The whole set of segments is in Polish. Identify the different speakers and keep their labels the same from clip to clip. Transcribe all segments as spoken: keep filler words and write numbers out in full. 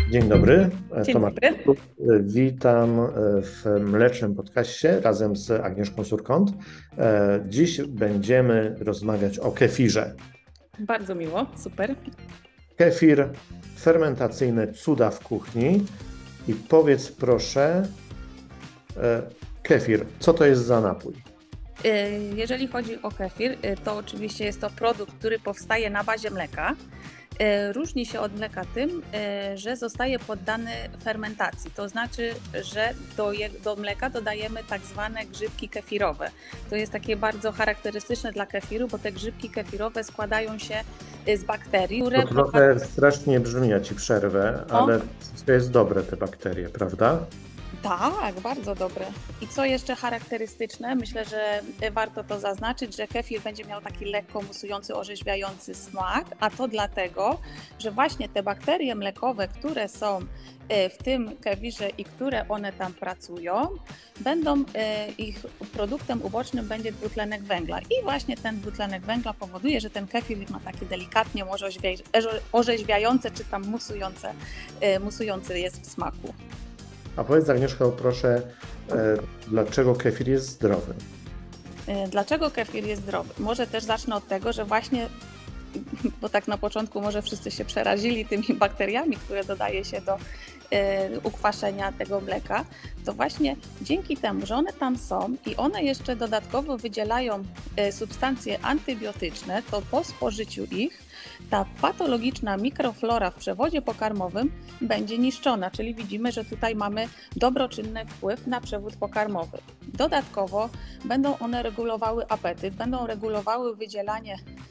Speaker 1: Dzień dobry,
Speaker 2: Dzień
Speaker 1: Tomasz.
Speaker 2: dobry.
Speaker 1: Witam w Mlecznym Podcaście razem z Agnieszką Surkąt. Dziś będziemy rozmawiać o kefirze.
Speaker 2: Bardzo miło, super.
Speaker 1: Kefir, fermentacyjne cuda w kuchni. I powiedz proszę, kefir, co to jest za napój?
Speaker 2: Jeżeli chodzi o kefir, to oczywiście jest to produkt, który powstaje na bazie mleka. Różni się od mleka tym, że zostaje poddany fermentacji, to znaczy, że do, je, do mleka dodajemy tak zwane grzybki kefirowe. To jest takie bardzo charakterystyczne dla kefiru, bo te grzybki kefirowe składają się z bakterii, które...
Speaker 1: To trochę strasznie brzmi, ja ci przerwę, ale to jest dobre te bakterie, prawda?
Speaker 2: Tak, bardzo dobre. I co jeszcze charakterystyczne, myślę, że warto to zaznaczyć, że kefir będzie miał taki lekko musujący, orzeźwiający smak, a to dlatego, że właśnie te bakterie mlekowe, które są w tym kefirze i które one tam pracują, będą, ich produktem ubocznym będzie dwutlenek węgla. I właśnie ten dwutlenek węgla powoduje, że ten kefir ma takie delikatnie orzeźwiające czy tam musujące, musujący jest w smaku.
Speaker 1: A powiedz, Agnieszko, proszę, dlaczego kefir jest zdrowy?
Speaker 2: Dlaczego kefir jest zdrowy? Może też zacznę od tego, że właśnie, bo tak na początku może wszyscy się przerazili tymi bakteriami, które dodaje się do ukwaszenia tego mleka, to właśnie dzięki temu, że one tam są i one jeszcze dodatkowo wydzielają substancje antybiotyczne, to po spożyciu ich ta patologiczna mikroflora w przewodzie pokarmowym będzie niszczona, czyli widzimy, że tutaj mamy dobroczynny wpływ na przewód pokarmowy. Dodatkowo będą one regulowały apetyt, będą regulowały wydzielanie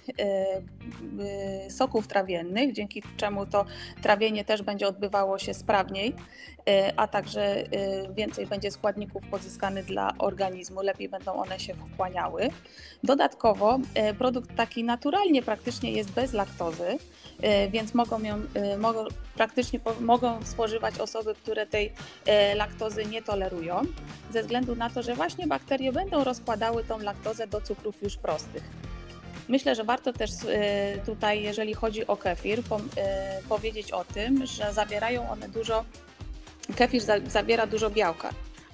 Speaker 2: soków trawiennych, dzięki czemu to trawienie też będzie odbywało się sprawniej, a także więcej będzie składników pozyskanych dla organizmu, lepiej będą one się wchłaniały. Dodatkowo produkt taki naturalnie praktycznie jest bez laktozy, więc mogą ją, mogą, praktycznie mogą spożywać osoby, które tej laktozy nie tolerują, ze względu na to, że właśnie bakterie będą rozkładały tą laktozę do cukrów już prostych. Myślę, że warto też tutaj, jeżeli chodzi o kefir, powiedzieć o tym, że zawierają one dużo, kefir zawiera dużo białka.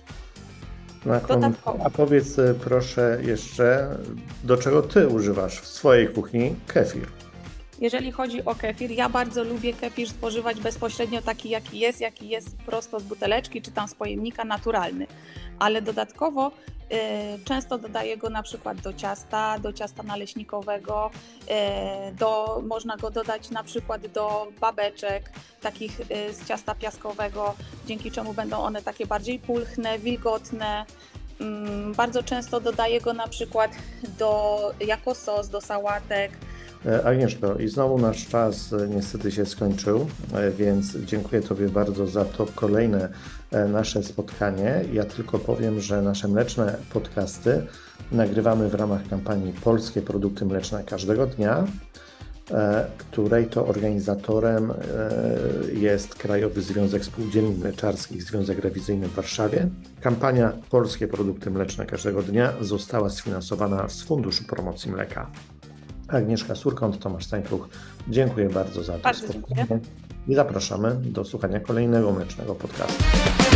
Speaker 1: A powiedz proszę jeszcze, do czego ty używasz w swojej kuchni kefir?
Speaker 2: Jeżeli chodzi o kefir, ja bardzo lubię kefir spożywać bezpośrednio taki, jaki jest, jaki jest prosto z buteleczki czy tam z pojemnika, naturalny. Ale dodatkowo y, często dodaję go na przykład do ciasta, do ciasta naleśnikowego, y, do, można go dodać na przykład do babeczek, takich y, z ciasta piaskowego, dzięki czemu będą one takie bardziej pulchne, wilgotne. Y, bardzo często dodaję go na przykład do, jako sos do sałatek.
Speaker 1: Agnieszko, i znowu nasz czas niestety się skończył, więc dziękuję Tobie bardzo za to kolejne nasze spotkanie. Ja tylko powiem, że nasze mleczne podcasty nagrywamy w ramach kampanii Polskie Produkty Mleczne każdego dnia, której to organizatorem jest Krajowy Związek Spółdzielni Mleczarskich, Związek Rewizyjny w Warszawie. Kampania Polskie Produkty Mleczne każdego dnia została sfinansowana z Funduszu Promocji Mleka. Agnieszka Surkąt, Tomasz Stańkruch, dziękuję bardzo za to spotkanie i zapraszamy do słuchania kolejnego mlecznego podcastu.